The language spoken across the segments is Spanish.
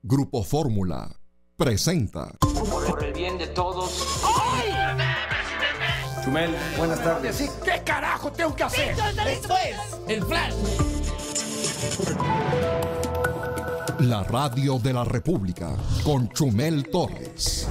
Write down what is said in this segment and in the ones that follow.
Grupo Fórmula presenta. Por el bien de todos. ¡Ay! Chumel, buenas tardes. Sí, ¿qué carajo tengo que hacer? Esto es el Flash. La radio de la República con Chumel Torres.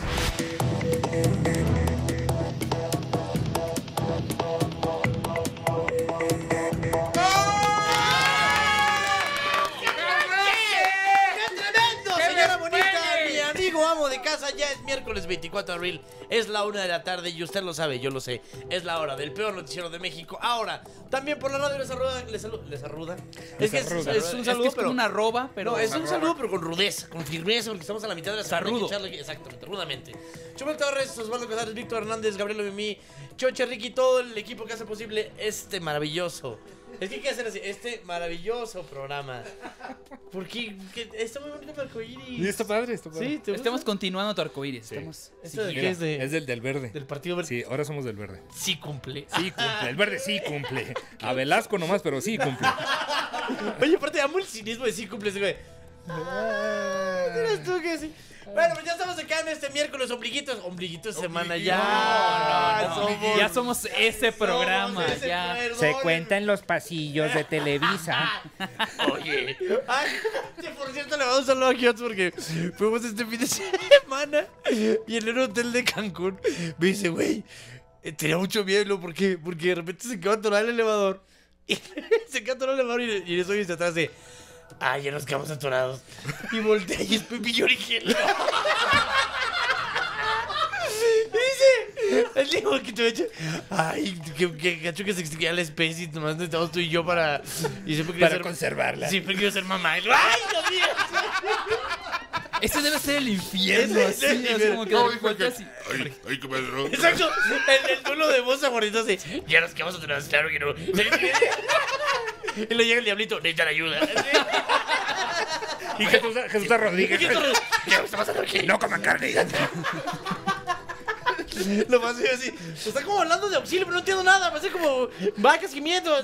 Amo de casa, ya es miércoles 24 de abril, es la 1 de la tarde y usted lo sabe, yo lo sé, es la hora del peor noticiero de México. Ahora, también por la radio les arruda. Es que es un saludo, es pero una arroba, pero no, es un saludo, pero con rudeza, con firmeza, porque estamos a la mitad de la semana. Saludo. Exactamente, rudamente. Chumel Torres, Osvaldo Casares, Víctor Hernández, Gabriel Mimí, Choche, Ricky, todo el equipo que hace posible este maravilloso. Es que hay que hacer así, este maravilloso programa. Porque está muy bonito el arcoíris. Y está padre. Sí, estamos continuando tu arcoíris. Sí. Estamos ¿Esto de Mira, qué es de? es del verde. Del Partido Verde. Sí, ahora somos del verde. Sí cumple. Sí cumple, el verde sí cumple. A Velasco nomás, pero sí cumple. Oye, aparte amo el cinismo de sí cumple ese güey. Miras tú que sí. Bueno, pues ya estamos acá en este miércoles, ombliguitos semana ya. No. Ya somos ese programa. ese, Ya. perdón. Se cuenta en los pasillos de Televisa. Oye. Ay, que por cierto, le vamos a saludo a Kiots porque fuimos este fin de semana y en el hotel de Cancún me dice, güey, tenía mucho miedo. ¿Por qué? Porque de repente se quedó atorado el elevador. Y se quedó atorado el elevador y les oye desde atrás de... Ay, ya nos quedamos atorados. Y volteé y es Pepillo Origel. Dice, él dijo que te echa. Ay, que gacho que se extinguía la especie. Nomás necesitamos tú y yo para. Y siempre quería Para conservarla. Siempre quiero ser mamá. Y lo, ay, Dios mío. Ese debe ser el infierno. Ese es el Así, infierno. como que de repente así. Ay, ¿qué pasó? Exacto. El tono de voz favorito de. Ya nos quedamos atorados, claro que no. Y le llega el diablito, necesitan ayuda. Y Jesús Rodríguez. ¿Qué está pasando aquí? No coman carne. Lo pasé así. Está como hablando de auxilio, pero no entiendo nada. Pasé como vacas gimientos.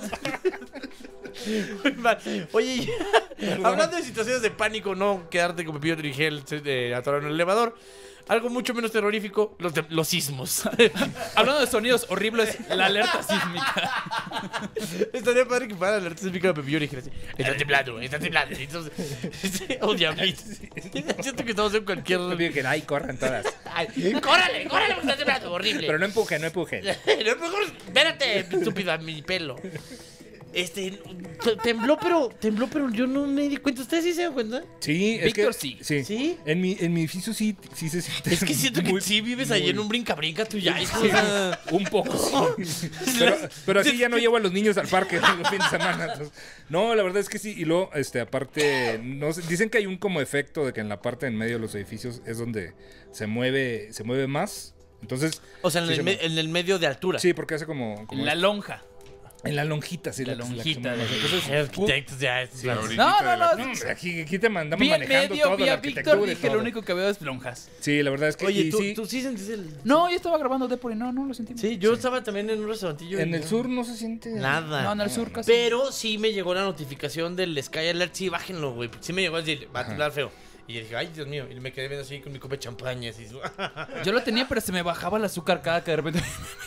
Oye, hablando de situaciones de pánico, no quedarte con Pepillo Origel atorado en el elevador. Algo mucho menos terrorífico, los sismos. Hablando de sonidos horribles, la alerta sísmica. Estaría padre que fuera la alerta sísmica de Pepillo Origel. Está temblando. Entonces, oh, diablito. Siento que estamos en cualquier... Que ay, corran todas. Ay, córrale, porque está temblando, horrible. Pero no empuje. No, mejor, espérate, estúpida, mi pelo. Tembló, pero yo no me di cuenta. ¿Ustedes sí se dan cuenta? Sí, es Víctor, que, sí. ¿Sí? En mi edificio sí se siente. Es que siento que muy- sí vives ahí en un brinca-brinca tú ya. Un poco, sí. Pero así ya no llevo a los niños al parque los fines de semana. Entonces, no, la verdad es que sí. Y luego, aparte, no sé, dicen que hay un como efecto de que en la parte en medio de los edificios es donde se mueve más. Entonces, O sea, sí en el medio de altura. sí, porque hace como La lonja. en la lonjita, sí. La que se lonjita mueve. de- Entonces, Arquitectos ya. La No, orillita de la- no. no, aquí te mandamos Vi el manejando medio, todo, vi la a Víctor, arquitectura y dije lo todo. único que veo es lonjas. Sí, la verdad es que Oye, y sí, ¿tú sí sentís el...? No, yo estaba grabando Depor y no lo sentí. Sí, yo estaba también en un restaurantillo. en y el no- sur no se siente Nada. No, en el sur casi. Pero sí me llegó la notificación del Sky Alert. Sí, bájenlo, güey. Sí me llegó a decir, va a temblar feo. Y yo dije, ay, Dios mío. Y me quedé viendo así con mi copa de champaña. Así. Yo lo tenía, pero se me bajaba el azúcar cada que de repente.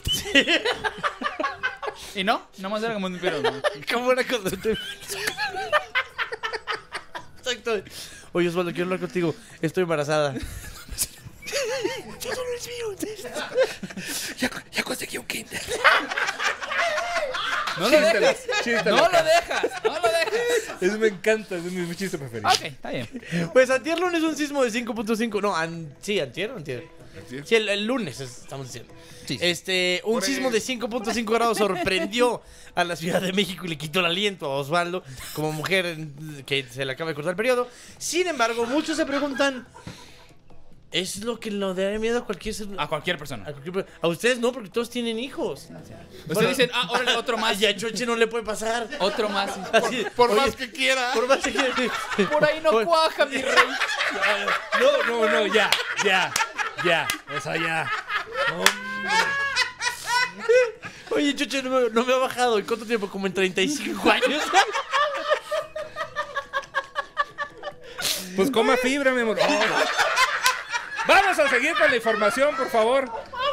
Y no, nomás era como un pero. ¿No? ¿Cómo era cuando te... Exacto. Oye, Osvaldo, quiero hablar contigo. Estoy embarazada. ya conseguí un kinder. No lo dejas. Chístela. No lo dejas. No lo dejas. Eso me encanta, es mi chiste preferido. Ok, está bien. Pues antier lunes un sismo de 5.5. No, sí, antier. Sí, el lunes estamos diciendo. Sí. Un sismo de 5.5 grados sorprendió a la Ciudad de México y le quitó el aliento a Osvaldo como mujer que se le acaba de cortar el periodo. Sin embargo, muchos se preguntan, ¿es lo que nos daría miedo a cualquier ser? A cualquier persona. A ustedes no, porque todos tienen hijos. Ustedes dicen, órale, otro más. Y a Choche no le puede pasar. Otro más. Así, Por oye, más que quiera. Por más que quiera. Por ahí no cuaja, mi rey. No, ya. O sea, ya. Oye, Choche no me ha bajado. ¿En cuánto tiempo? Como en 35 años. Pues coma fibra, mi amor. Oh. Vamos a seguir con la información, por favor.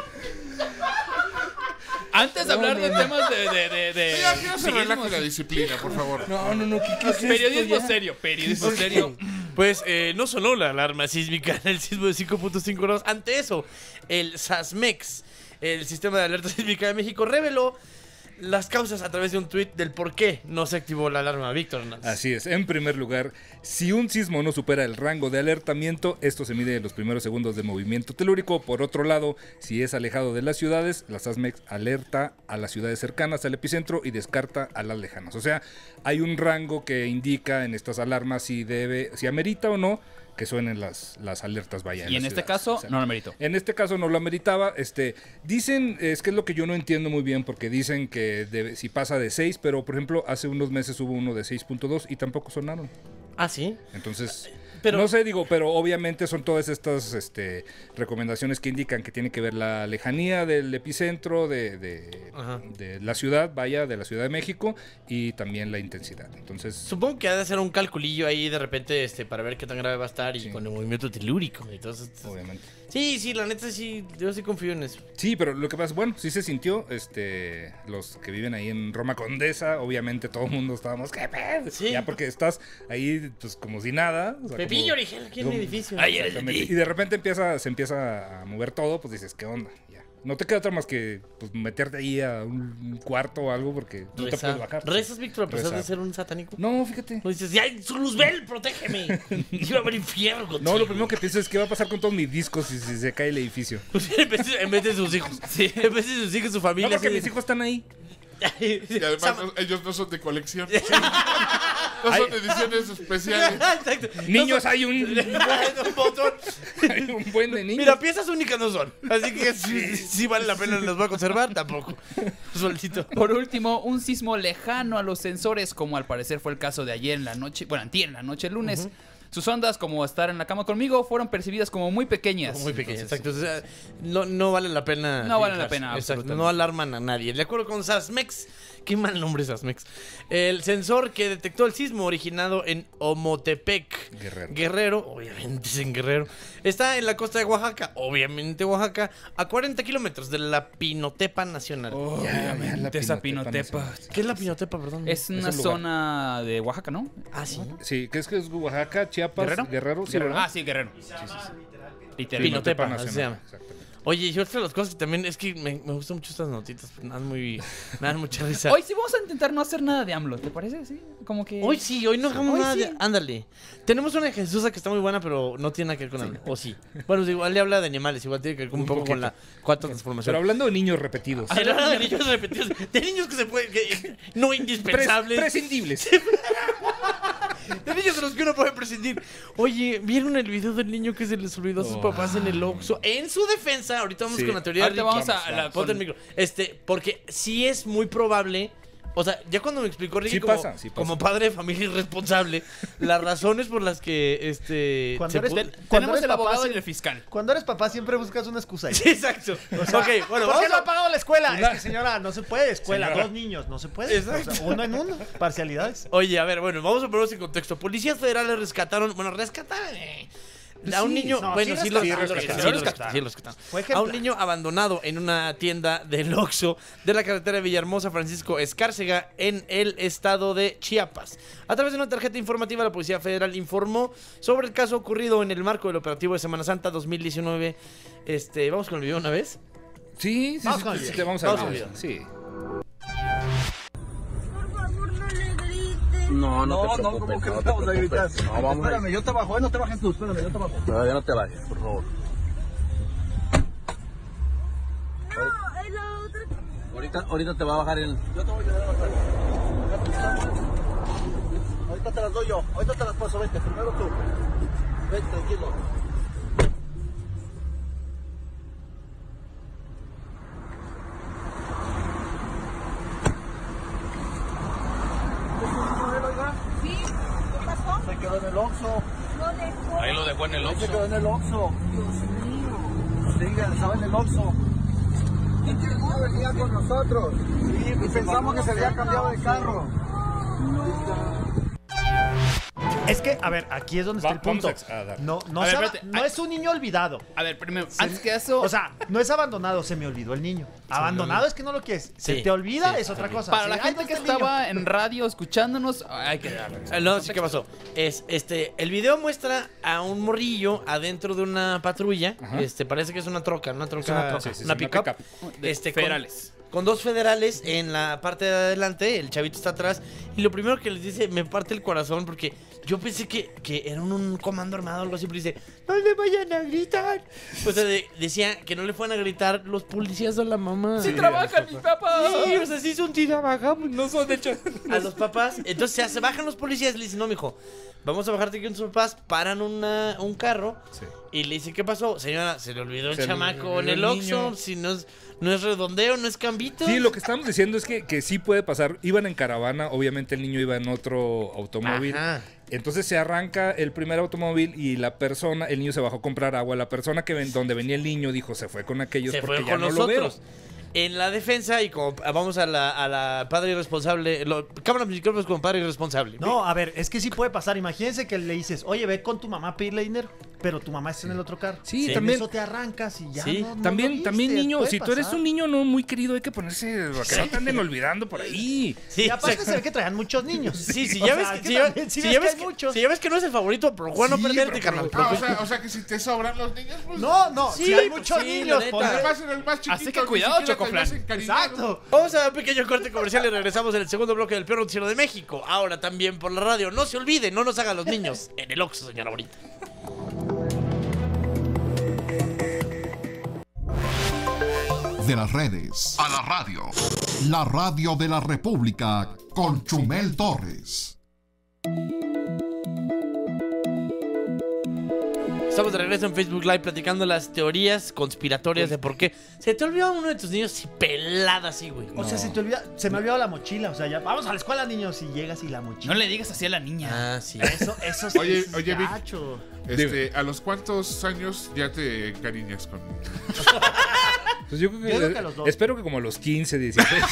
Antes de hablar de temas de Ya se relaja la disciplina, por favor. No, ¿qué es periodismo esto ya? serio, periodismo serio. Pues no sonó la alarma sísmica en el sismo de 5.5 grados. Ante eso, el SASMEX, el Sistema de Alerta Sísmica de México, reveló las causas a través de un tuit del por qué no se activó la alarma, Víctor Hernández. Así es. En primer lugar, si un sismo no supera el rango de alertamiento, esto se mide en los primeros segundos de movimiento telúrico. Por otro lado, si es alejado de las ciudades, la SASMEX alerta a las ciudades cercanas al epicentro y descarta a las lejanas. O sea, hay un rango que indica en estas alarmas si amerita o no que suenen las alertas, vaya. Y en este caso, no lo ameritó. En este caso no lo ameritaba. Dicen, es que es lo que yo no entiendo muy bien, porque dicen que si pasa de 6, pero por ejemplo, hace unos meses hubo uno de 6.2 y tampoco sonaron. Ah, ¿sí? Entonces, Pero- no sé, pero obviamente son todas estas recomendaciones que indican que tiene que ver la lejanía del epicentro Ajá. de la ciudad, vaya, de la Ciudad de México, y también la intensidad. Entonces, Supongo que ha de hacer un calculillo ahí de repente para ver qué tan grave va a estar y Sí. con el movimiento telúrico. Entonces, obviamente. sí, la neta sí, yo sí confío en eso. Sí, pero lo que pasa, bueno, sí se sintió, los que viven ahí en Roma Condesa, obviamente todo el mundo estábamos, ¿qué pedo? Sí. Ya porque estás ahí, pues, como si nada. O sea, Pepillo como- original aquí en mi edificio. Exactamente. Y de repente se empieza a mover todo, pues dices, ¿qué onda? Ya. No te queda otra más que pues, meterte ahí a un cuarto o algo porque no te puedes bajar. ¿Rezas, Víctor, a pesar de Rezar. ser un satánico? No, fíjate. No dices, ¡ya, su Luzbel, protégeme! Yo voy a ver infierno contigo. No, lo primero que pienso es qué va a pasar con todos mis discos si se cae el edificio. en vez de sus hijos. En vez de sus hijos, su familia. No, porque así de- mis hijos están ahí. Y además ellos no son de colección. No son ediciones especiales. Exacto. Niños, hay un Un botón. hay un buen de niños. Mira, piezas únicas no son. Así que si vale la pena los va a conservar, tampoco. Sueltito. Por último, un sismo lejano a los sensores, como al parecer fue el caso de ayer en la noche, bueno, antier en la noche, el lunes. Sus ondas, como estar en la cama conmigo, fueron percibidas como muy pequeñas. Muy pequeño, exacto. O sea, no vale la pena. No vale la fijarse. pena, Exacto. absolutamente. No alarman a nadie. De acuerdo con SASMEX, qué mal nombre SASMEX. El sensor que detectó el sismo originado en Omotepec, Guerrero, obviamente es en Guerrero, está en la costa de Oaxaca, obviamente Oaxaca, a 40 kilómetros de la Pinotepa Nacional. Obviamente esa Pinotepa. ¿Qué es la Pinotepa, perdón? Es una un lugar. zona de Oaxaca, ¿no? Ah, sí. Sí, ¿qué es Oaxaca, Chiapas, ¿Guerrero? Guerrero? Sí, Guerrero. ¿verdad? Ah, sí, Guerrero. Literal. Pinotepa, así Nacional, se llama. exactamente. Oye, y otra de las cosas que también es que me gustan mucho estas notitas, me dan mucha risa. Hoy sí vamos a intentar no hacer nada de AMLO, ¿te parece? Sí, como que... Hoy sí, hoy no hagamos Hoy nada de... sí. Ándale. Tenemos una de Jesús que está muy buena, pero no tiene nada que ver con AMLO. O sí. Bueno, igual le habla de animales, igual tiene que ver un poco con la cuarta transformación. Pero hablando de niños repetidos. Hablando de niños repetidos, de niños que se pueden... no indispensables. Prescindibles. De niños de los que uno puede prescindir. Oye, ¿vieron el video del niño que se les olvidó a sus papás en el Oxxo? En su defensa, ahorita vamos Sí. con la teoría Ahorita de vamos Ricky. a la- Ponte el micro. Porque sí es muy probable. O sea, ya cuando me explicó Ricky Sí pasa. como padre de familia irresponsable, las razones por las que Cuando se eres- pu- Tenemos eres el papá, abogado sí. y el fiscal. Cuando eres papá siempre buscas una excusa ahí. Sí, exacto. Ok, bueno, ¿Por qué vamos no ha a... pagado la escuela? Es que, señora, no se puede. Escuela, Señora. 2 niños, no se puede. Exacto. O sea, uno en uno. Parcialidades. Oye, a ver, bueno, vamos a ponernos en contexto. Policías federales rescataron, a un niño, no, bueno, sí sí lo rescataron. rescataron. Fue A ejemplar. un niño abandonado en una tienda del Oxxo de la carretera de Villahermosa, Francisco Escárcega, en el estado de Chiapas. A través de una tarjeta informativa, la Policía Federal informó sobre el caso ocurrido en el marco del operativo de Semana Santa 2019. ¿Vamos con el video una vez? Sí, Vamos con el video. vamos a Vamos ver. con el Sí. Por favor, no le grites. No, ¿cómo que no te vamos a gritar? No, vamos Espérame, yo te bajo, no te bajes tú, espérame, yo te bajo. No, ya no te bajes, por favor. No, es la otra. Ahorita te va a bajar el... Yo te voy a ayudar a bajar. Ahorita te las doy yo, ahorita te las paso, vete, primero tú. Vete, tranquilo. Sí, ¿qué pasó? Se quedó en el Oxxo. No dejó. Ahí lo dejó en el Se Oxxo. quedó en el Oxxo. Sí, estaba en el Oxxo. No venía con nosotros. Sí, y pensamos que se había cambiado de carro. Es que, a ver, aquí es donde está el punto. No A ver, espérate. no es un niño olvidado. A ver, primero, antes que eso... O sea, no es abandonado, se me olvidó el niño. Abandonado es que no lo quieres. Se te olvida, es otra cosa. Para Sí, la ahí gente está que el niño. estaba en radio escuchándonos, hay que darle. No, sí, ¿qué pasó? El video muestra a un morrillo adentro de una patrulla. Parece que es una troca, una pick-up. Federales. Con dos federales en la parte de adelante, el chavito está atrás. Y lo primero que les dice, me parte el corazón porque yo pensé que era un comando armado o algo así, pero dice, no le vayan a gritar. O sea, decía que no le fueran a gritar los policías a la mamá. ¡Sí trabajan mis papás! Sí, o sea, sí son trabajamos. No son, de hecho, a los papás. Entonces se bajan los policías y le dicen, no, mijo, vamos a bajarte aquí con tus papás. Paran un carro y le dicen, ¿qué pasó? Señora, se le olvidó el chamaco en el Oxxo. Si no es redondeo, no es cambito. Sí, lo que estamos diciendo es que sí puede pasar. Iban en caravana, obviamente el niño iba en otro automóvil. Ajá. Entonces se arranca el primer automóvil y el niño se bajó a comprar agua. La persona donde venía el niño dijo, se fue con aquellos porque fue ya con no nosotros. lo veo. En la defensa, y como vamos a la padre irresponsable, cámara micrófonos como padre irresponsable. No, a ver, es que sí puede pasar. Imagínense que le dices, oye, ve con tu mamá a pedirle dinero, pero tu mamá está en el otro carro. Sí, también. En eso te arrancas y ya Sí. no También niño, puede si tú eres pasar. un niño no muy querido, hay que ponerse, que no te anden olvidando por ahí. Sí, Y aparte se ve que traían muchos niños. Sí, si O ya sea, ves que que, también, si ves que hay muchos. si ya ves que no es el favorito, pero bueno, Sí, perderte, pero- carnal. o sea que si te sobran los niños, pues. No, Sí, si hay pues muchos sí, niños. la neta. ponle- Además era el más chiquito. Así que ni cuidado, siquiera te Chocoflan. habías encariñado. Exacto. Vamos a un pequeño corte comercial y regresamos en el segundo bloque del Peor Noticiero de México. Ahora también por la radio. No se olvide, no nos hagan los niños en el Oxxo, señora Bonita. De las redes a la radio. La radio de la República con Chumel Torres. Estamos de regreso en Facebook Live platicando las teorías conspiratorias de por qué se te olvidó uno de tus niños y pelada así, güey. O sea, se me ha olvidado la mochila. O sea, ya vamos a la escuela, niños, y llegas y la mochila. No le digas así a la niña. Ah, sí. Eso sí Oye, es Vic. gacho. ¿A los cuántos años ya te encariñas con.? Pues yo creo Yo creo que a los dos. espero que como a los 15, 16.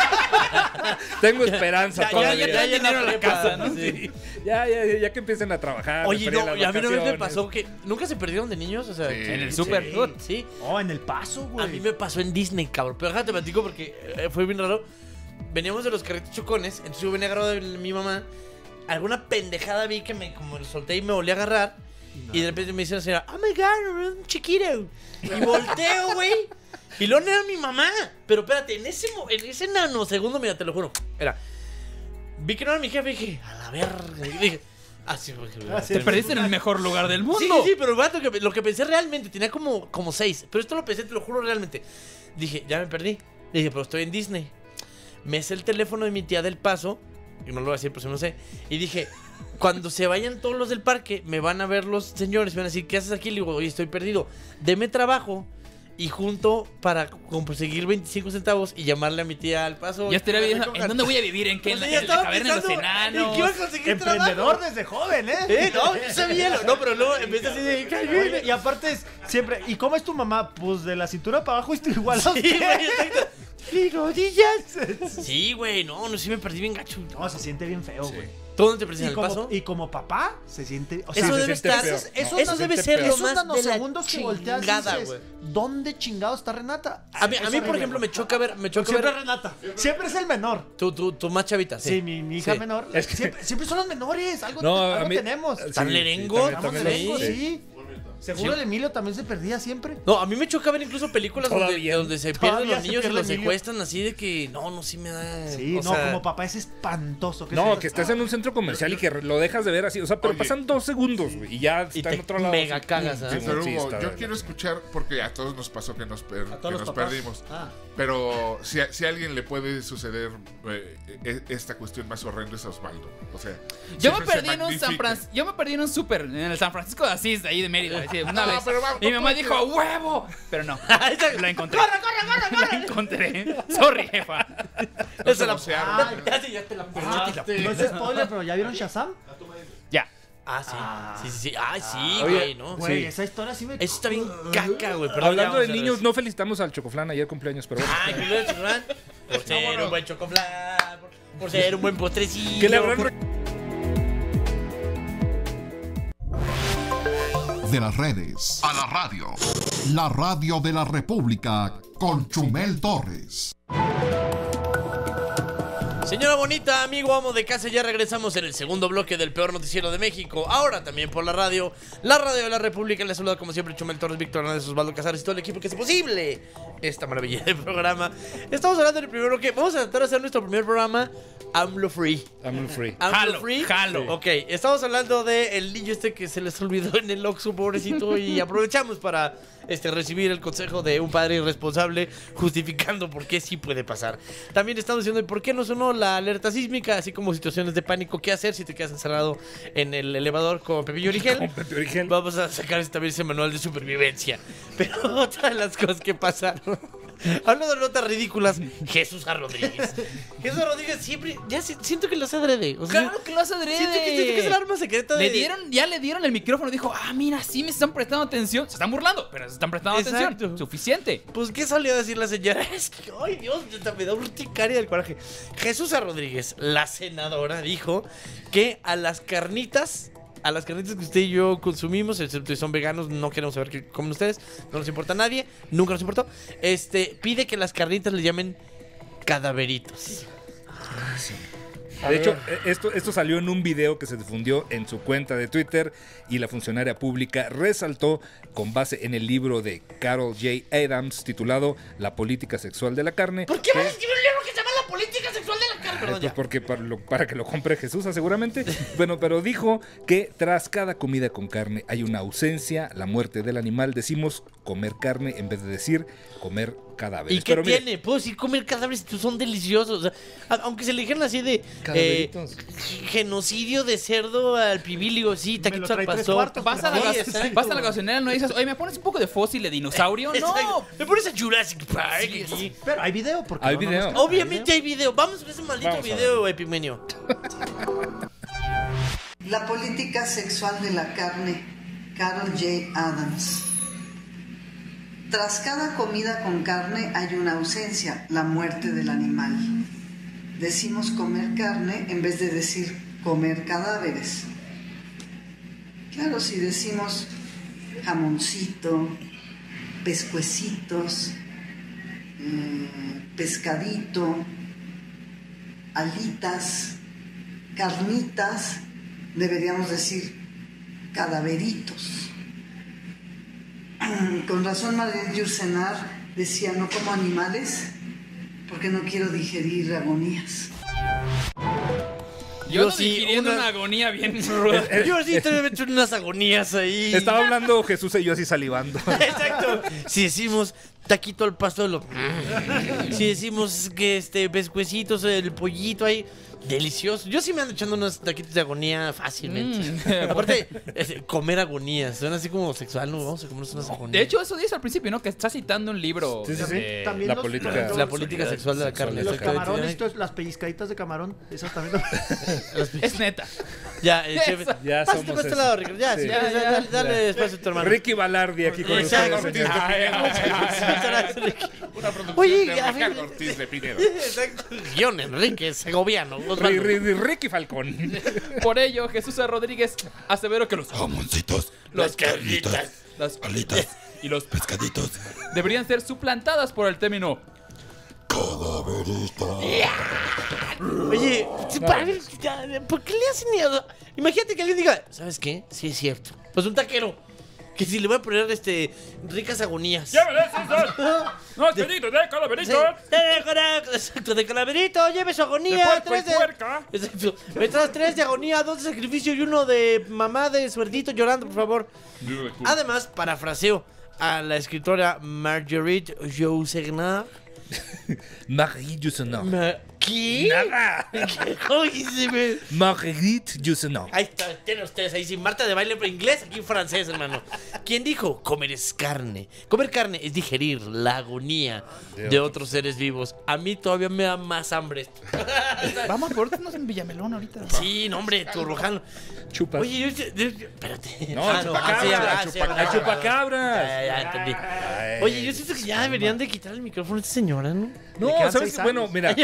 Tengo esperanza todavía. Ya dinero a la casa, ¿no? Sí. Ya que empiecen a trabajar. Oye, después de no, las y a mí no me vacaciones. pasó que nunca se perdieron de niños, o sea, Sí. En el súper. Sí. Oh, en el paso, güey. A mí me pasó en Disney, cabrón. Pero déjate platico porque fue bien raro. Veníamos de los carritos chocones, entonces yo venía agarrado de mi mamá. Alguna pendejada vi que como lo solté y me volví a agarrar. Y de repente me dice la señora, oh my god, un chiquito. Y volteo, güey. Y luego no era mi mamá. Pero espérate, en ese nanosegundo, mira, te lo juro. Vi que no era mi jefe y dije, a la verga. Y dije, así fue. Te perdiste en el mejor lugar del mundo. Sí, pero vato, lo que pensé realmente, tenía como 6. Pero esto lo pensé, te lo juro realmente. Dije, ya me perdí. Dije, pero estoy en Disney. Me sé el teléfono de mi tía del Paso. Y no lo voy a decir, pues no sé. Y dije, cuando se vayan todos los del parque, me van a ver los señores. Me van a decir, ¿qué haces aquí? Le digo, oye, estoy perdido. Deme trabajo. Y junto para conseguir 25 centavos y llamarle a mi tía al Paso. Ya estaría viendo, recojan. ¿en dónde voy a vivir? ¿En qué? O sea, ¿En ya la estaba caverna de los pensando enanos? en que iba a conseguir Emprendedor trabajo. desde joven, ¿eh? No, yo sabía. No, pero luego empecé así de... Oye, y aparte es siempre. ¿Y cómo es tu mamá? Pues de la cintura para abajo estoy igual a Sí, usted. güey, exacto. ¡Y rodillas! Sí, güey, no, sí me perdí bien gacho. No, se siente bien feo, güey. ¿Tú dónde te perdiste en el como, Paso? y como papá, se siente. O sea, Eso se debe siente estar. feo. Eso debe ser lo esos más de la nanosegundos que volteas y chingada, dices, güey. ¿dónde chingado está Renata? A mí, Es por horrible, ejemplo, güey. me choca ver. Siempre Renata. Siempre es el menor. Tu más chavita, sí. Sí, mi hija Sí. menor. Es que- Siempre son los menores. Algo, No, a algo mí- tenemos. sí, ¿Tan sí, lerengos? Estamos también, lejos, sí. sí. Seguro el Emilio también se perdía siempre. No, a mí me choca ver incluso películas Todavía. donde se Todavía pierden los se niños y pierde los Emilio. secuestran así de que. No, sí me da. Sí, o no, sea, como papá es espantoso. No, que estés en un centro comercial y que lo dejas de ver así. O sea, pero Oye. pasan 2 segundos, güey, y ya Y está te en otro lado. mega así. cagas, Sí, ¿ah? Sí, pero sí, Hugo, está yo de quiero escuchar, porque a todos nos pasó que nos los papás. perdimos. Ah. Pero si a alguien le puede suceder esta cuestión más horrenda es a Osvaldo. O sea, Yo me siempre se perdí en un magnifica. Yo me perdí en un súper en el San Francisco de Asís, de ahí de Mérida, así, una vez. pero vamos, Y mi no mamá puede dijo, ¡huevo! Pero no, la encontré. La encontré. Sorry, jefa. No se vocearon. Ya te la perdiste. No es spoiler, pero ¿ya vieron Shazam? Ya. Sí. Sí. Ay, sí, Oye, güey, ¿no? Güey, Sí. esa historia sí me. Eso está bien caca, güey. Perdón, Hablando ya de vamos a niños, regresar. no felicitamos al Chocoflan ayer cumpleaños, pero bueno. Ay, culo de chocolate. Por ser un buen chocolate. Por ser un buen postrecillo. ¿Qué le habrán de las redes. A la radio. La radio de la República con Chumel Torres. Señora bonita, amigo, amo de casa, ya regresamos en el segundo bloque del peor noticiero de México. Ahora también por la radio de la República. Les saluda como siempre Chumel Torres, Víctor Hernández, Osvaldo Casares y todo el equipo que hace posible esta maravilla de programa. Estamos hablando del primer bloque. Vamos a tratar de hacer nuestro primer programa AMLO Free. AMLO Free. AMLO Free. Jalo. Ok, estamos hablando del niño que se les olvidó en el Oxxo, pobrecito, y aprovechamos para recibir el consejo de un padre irresponsable justificando por qué sí puede pasar. También estamos diciendo por qué no sonó la alerta sísmica, así como situaciones de pánico, qué hacer si te quedas encerrado en el elevador con Pepillo Origel. Vamos a sacar también ese manual de supervivencia. Pero otra de las cosas que pasaron, hablando de notas ridículas, Jesús Rodríguez. Jesús Rodríguez siempre, ya siento que lo hace adrede. O sea, Claro que lo hace adrede. siento que es el arma secreta de... Ya le dieron el micrófono. Dijo, mira, sí me están prestando atención. Se están burlando, pero se están prestando atención. Suficiente. Pues, ¿qué salió a decir la señora? Es que, ay, Dios, me da urticaria del coraje. Jesús Rodríguez, la senadora, dijo que a las carnitas que usted y yo consumimos, excepto si son veganos, no queremos saber qué comen ustedes, no nos importa a nadie, nunca nos importó. Pide que las carnitas le llamen cadaveritos. De hecho, esto salió en un video que se difundió en su cuenta de Twitter y la funcionaria pública resaltó, con base en el libro de Carol J. Adams titulado La política sexual de la carne. ¿Por qué vas a escribir un libro que se llama La política sexual de la carne? Perdón, pues porque para que lo compre Jesús, seguramente. Bueno, pero dijo que tras cada comida con carne hay una ausencia, la muerte del animal. Decimos comer carne en vez de decir comer cadáveres. ¿Y qué tiene? Puedo decir comer cadáveres, son deliciosos. O sea, aunque se le dijeron así de genocidio de cerdo al pibilio, sí, taquitos al pastor. Vas a la gasolinera, no dices, oye, ¿me pones un poco de fósil de dinosaurio? No, me pones a Jurassic Park. Pero hay video, porque hay video. Obviamente hay video. Vamos a ver ese maldito video, Epimenio. La política sexual de la carne, Carol J. Adams. Tras cada comida con carne hay una ausencia, la muerte del animal. Decimos comer carne en vez de decir comer cadáveres. Claro, si decimos jamoncito, pescuecitos, pescadito, alitas, carnitas, deberíamos decir cadaveritos. Con razón María Yursenar decía no como animales porque no quiero digerir agonías. Yo sí digiriendo una agonía bien ruda. Yo sí te he hecho unas agonías ahí. Estaba hablando Jesús y yo así salivando. Exacto. Si decimos taquito al pasto, si decimos que pescuecitos, el pollito ahí, delicioso. Yo sí me ando echando unos taquitos de agonía fácilmente. Aparte, comer agonías. Suena así como sexual, ¿no? Vamos a comernos unas agonías. De hecho, eso dice al principio, ¿no? Que está citando un libro. Sí. También la política sexual de la carne. Los camarones, las pellizcaditas de camarón, esas también. Es neta. Ya, ya pásate por este lado, Ricardo. Ya, dale espacio a tu hermano. Ricky Balardi aquí con nosotros. Oye, Ricardo Ortiz de Pinedo. Exacto. Guión Enrique Segoviano. Ricky Falcón. Por ello, Jesús Rodríguez aseveró que los jamoncitos, las carnitas, las alitas y los pescaditos deberían ser suplantadas por el término cadaverista. Oye, ¿por qué le hacen miedo? Imagínate que alguien diga, ¿sabes qué? Sí es cierto. Pues un taquero que si le voy a poner ricas agonías. ¡Llévele eso! ¡No, es pedido de calaverito! Exacto, de calaverito, lleve su agonía. ¡De puerco y puerca! Exacto. Me traes 3 de agonía, 2 de sacrificio y 1 de mamá de suerdito llorando, por favor. Además, parafraseo a la escritora Marguerite Yourcenar. Marie Yourcenar. ¿Qué? Nada. ¿Cómo dice? Marguerite Yourcenar. Ahí está, tienen ustedes ahí, sin Marta de baile en inglés, aquí en francés, hermano. ¿Quién dijo? Comer es carne. Comer carne es digerir la agonía de otros seres vivos. A mí todavía me da más hambre. Vamos a ponernos en Villamelón ahorita. Sí, no, hombre, Turbojano. Chupas. Oye, espérate. No, chupacabras. Ya entendí. Oye, yo siento que ya deberían de quitar el micrófono a esta señora, ¿no? No, ¿sabes qué? Bueno, mira, no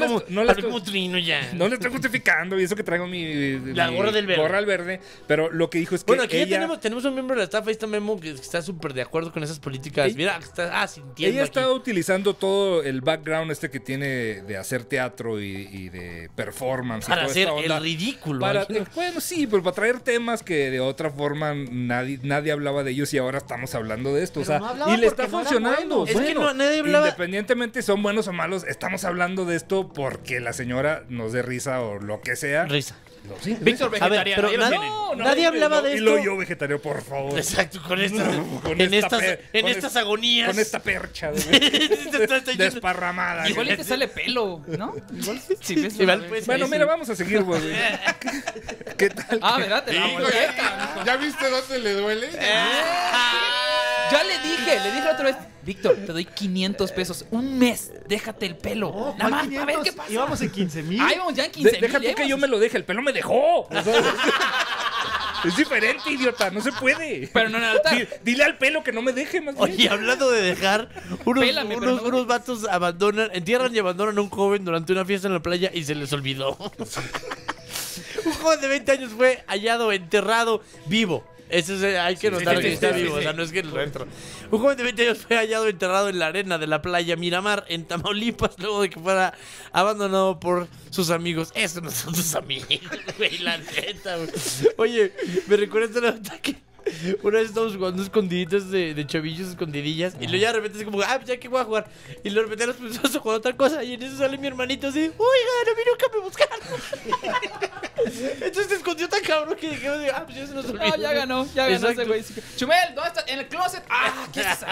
hablé como trino ya. No le estoy justificando, y eso que traigo La gorra del verde. Gorra al verde, pero lo que dijo es que Bueno, aquí ella... ya tenemos un miembro de la staff, ahí está Memo, que está súper de acuerdo con esas políticas. Mira, está sintiendo Ella aquí. está utilizando todo el background que tiene de hacer teatro y de performance. Para y toda hacer esta onda, el ridículo. bueno, sí, pero para traer temas que de otra forma nadie hablaba de ellos y ahora estamos hablando de esto. Pero o sea, no hablaba y le porque está no era funcionando. bueno. Es que no, nadie hablaba. Independientemente son buenos o malos, estamos hablando de esto porque la señora nos dé risa o lo que sea. Risa. Sí, Víctor A ver, vegetariano. pero ahí lo tienen. nadie hablaba de y esto. lo yo vegetariano, por favor. Exacto, con estas, Con en esta estas agonías. Con esta percha desparramada. Igual y te sale pelo, ¿no? Igual si ves Igual, una- pues, Bueno, ahí mira, sí. vamos a seguir, güey. ¿Qué tal? Ah, ¿verdad? Te la Hijo, volteca. ¿ya viste dónde le duele? Ya le dije la otra vez, Víctor, te doy 500 pesos. Un mes, déjate el pelo. Oh, Nada más, ¿cuál a ver 500? qué pasa. Íbamos en 15,000. Ahí vamos ya en 15,000. Deja tú que yo me lo deje, el pelo me dejó. O sea, es diferente, idiota, no se puede. Pero no en el altar. Dile al pelo que no me deje más bien. Oye, hablando de dejar, Pélame, pero no me unos vatos entierran y abandonan a un joven durante una fiesta en la playa y se les olvidó. Un joven de 20 años fue hallado enterrado vivo. Eso hay que notar que está vivo, o sea, no es que lo entro. Un joven de 20 años fue hallado enterrado en la arena de la playa Miramar, en Tamaulipas, luego de que fuera abandonado por sus amigos. Esos no son sus amigos, güey, la neta, güey. Oye, me recuerda esta nota que una vez estábamos jugando escondiditos de chavillos, escondidillas, y luego ya de repente es como, pues ya que voy a jugar. Y luego de repente nos pusimos a jugar otra cosa, y en eso sale mi hermanito así, oigan, a mí nunca me buscaron. Entonces se escondió tan cabrón que dije, pues ya se nos olvidó. No, ya ganó ese Exacto. güey. Chumel, ¿dónde estás? En el closet. Ah, ¿qué estás?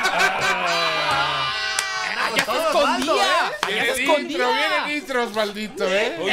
Ya se escondía. Ya se escondía. Viene intros, maldito,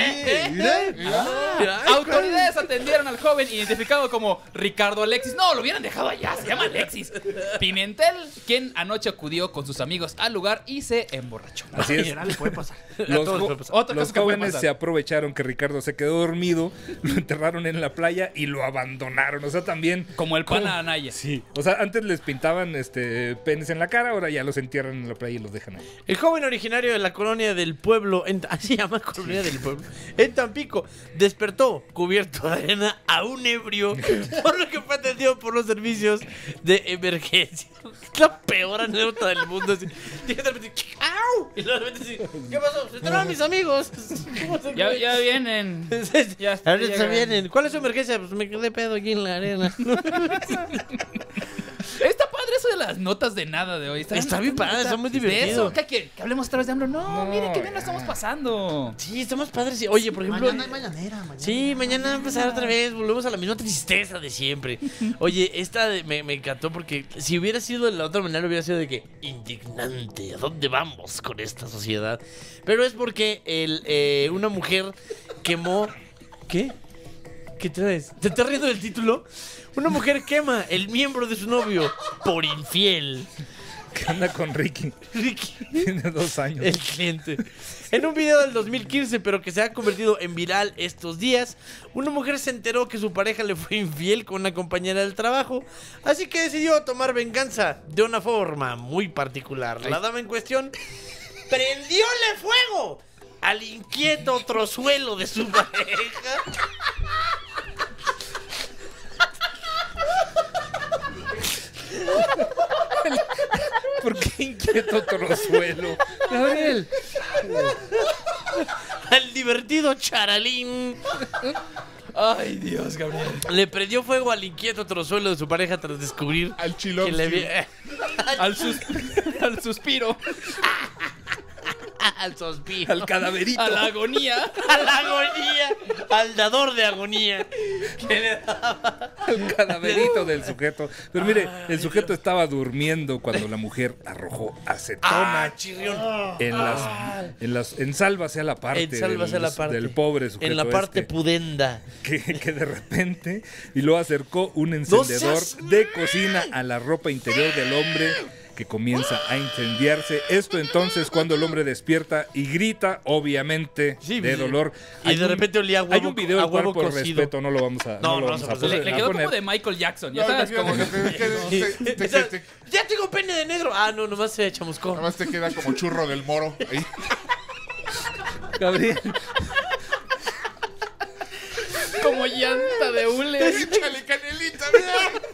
Autoridades atendieron al joven identificado como Ricardo Alexis. No, lo hubieran dejado allá, se llama Alexis Pimentel, quien anoche acudió con sus amigos al lugar y se emborrachó. Así es. Le puede pasar. Los, Otro los caso que puede jóvenes pasar. se aprovecharon que Ricardo se quedó dormido, lo enterraron en la playa y lo abandonaron. O sea, también. Como el pana Anaya. Sí. O sea, antes les pintaban penes en la cara, ahora ya los entierran en la playa y los dejan ahí. El joven originario de la colonia del pueblo, así se llama colonia del pueblo, en Tampico, despertó cubierto de arena aún ebrio, por lo que fue atendido por los servicios de emergencia. Es la peor anécdota del mundo. Así, de repente, ¡au! Y luego de repente así, ¿qué pasó? Se enteraron mis amigos. Ya vienen. Ya Ahorita llegan. vienen. ¿Cuál es su emergencia? Pues me quedé pedo aquí en la arena. Está padre eso de las notas de nada de hoy. Está bien padre, está muy De divertido. eso, que hablemos otra vez de AMLO. No, mire qué bien lo estamos pasando. Sí, estamos padres. Sí. Oye, por ejemplo. Mañana hay mañanera. Mañana. Sí, mañana va a empezar otra vez. Volvemos a la misma tristeza de siempre. Oye, esta me encantó porque si hubiera sido de la otra manera, hubiera sido de que indignante. ¿A dónde vamos con esta sociedad? Pero es porque una mujer quemó. ¿Qué? ¿Qué traes? ¿Te estás riendo del título? Una mujer quema el miembro de su novio por infiel. ¿Qué anda con Ricky? Ricky. Tiene 2 años. El cliente. En un video del 2015, pero que se ha convertido en viral estos días, una mujer se enteró que su pareja le fue infiel con una compañera del trabajo, así que decidió tomar venganza de una forma muy particular. La dama en cuestión prendióle fuego al inquieto trozuelo de su pareja. ¿Por qué inquieto trozuelo? Gabriel. Al divertido charalín. Ay, Dios, Gabriel. Le prendió fuego al inquieto trozuelo de su pareja tras descubrir Al que chilón. le Al suspiro. al suspiro. Al cadaverito. A la agonía. A la agonía. Al dador de agonía. Que le daba. El cadaverito del sujeto. Pero mire, el sujeto estaba durmiendo cuando la mujer arrojó acetona Chirrión. ensálvase a la parte, Ensálvase a la parte. del pobre sujeto. En la parte pudenda. que de repente y luego acercó un encendedor seas de cocina a la ropa interior del hombre, que comienza a incendiarse. Esto entonces cuando el hombre despierta y grita, obviamente, Sí, de sí. dolor. Y de repente olía a huevo. Hay un video a del cual huevo por cocido. respeto no lo vamos a, No, lo no vamos se a puede. poner. Le quedó como de Michael Jackson. Ya sabes, como pene de negro. Ah, no, nomás se chamuscó. Nada más te queda como churro del moro. Ahí. Gabriel. Como llanta de hule. Échale canelita, mira.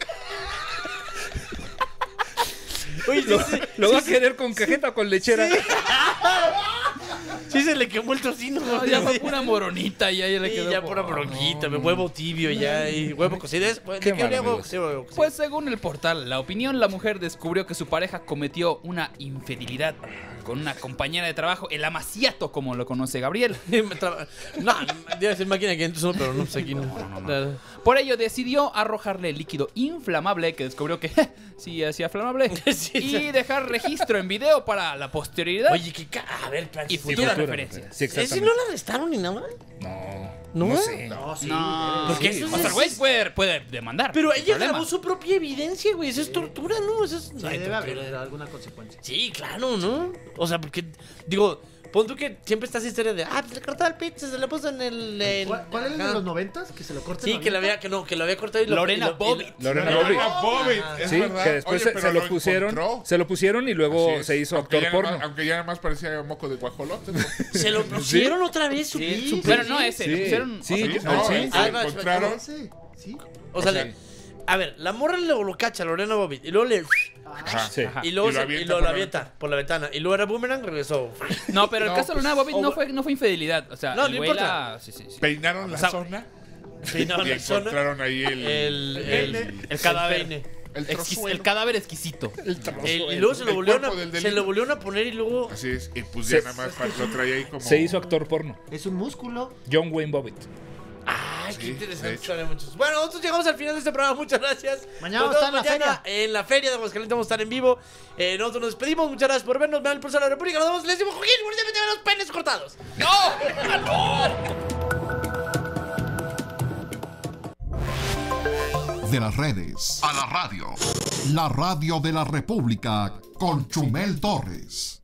Oye, Lo va a querer con cajeta o con lechera. Sí se le quemó el tocino. No, ya fue pura moronita, ya le Sí, quedó. ya pura moronita, huevo tibio ya y huevo cocido. Qué mal, huevo amigos. cocido, huevo cocido? Pues según el portal La Opinión, la mujer descubrió que su pareja cometió una infidelidad con una compañera de trabajo, el amaciato, como lo conoce Gabriel. No, debe ser máquina que entonces, pero no, pues aquí no. Por ello decidió arrojarle líquido inflamable, que descubrió que sí hacía flamable, y dejar registro en video para la posterioridad. Oye, a ver, y futuras referencias. Sí, ¿Ese exactamente. no la arrestaron ni nada? No sé. No, sí. No, Porque sí, eso o sea, es- el güey puede demandar. Pero sin ella problema. grabó su propia evidencia, güey. Eso es tortura, ¿no? Eso es... Sí, Ay, debe tortura. haber alguna consecuencia. Sí, claro, ¿no? O sea, porque, digo, pon tú que siempre está esa historia de, pues le cortó el pito, se le puso en el... ¿Cuál es el de Ajá. los 90s? Que se lo corten. Sí, que lo había cortado y lo... Lorena y lo- Bobbitt. Lorena Lorena Bobbitt. Bobbitt, es Sí, verdad. que después Oye, se pero lo pusieron. encontró. Se lo pusieron y luego Así es. se hizo Aunque actor ya nada porno. más- aunque ya nada más parecía moco de guajolote. ¿No? Se lo pusieron otra vez, su pito. Pero no ese, le Sí, pusieron. sí, o sea, sí, No, sí. se lo no, encontraron. Ese, sí. O sea, Sí. a ver, la morra lo cacha, Lorena Bobbitt, y luego le... Ajá. Sí. Y luego Y lo se- avienta y luego por lo la avienta por la ventana. Y luego era boomerang, regresó. No, pero el No, caso de Lorena Bobbitt o- no fue infidelidad. O sea, No, el no güey importa. la. Sí. Peinaron la O sea, zona Peinaron y la zona. encontraron ahí El cadáver. peine. el trozuelo. El cadáver exquisito. Y luego se lo El volvieron cuerpo del a, delito. se lo volvieron a poner y luego... Así es. Y pues ya nada más lo traía ahí como... Se hizo actor porno. Es un músculo. John Wayne Bobbitt. Ay, Sí, qué de interesante hecho. historia, muchachos. Bueno, nosotros llegamos al final de este programa. Muchas gracias. Mañana Nos vamos a vemos estar en la mañana en la feria de Aguascalientes. Vamos a estar en vivo. Nosotros nos despedimos. Muchas gracias por vernos. Vean el Pulso de la República. Nos vemos. Les digo, Joaquín, bonitamente los penes cortados. De las redes a la radio. La radio de la República con Chumel Torres.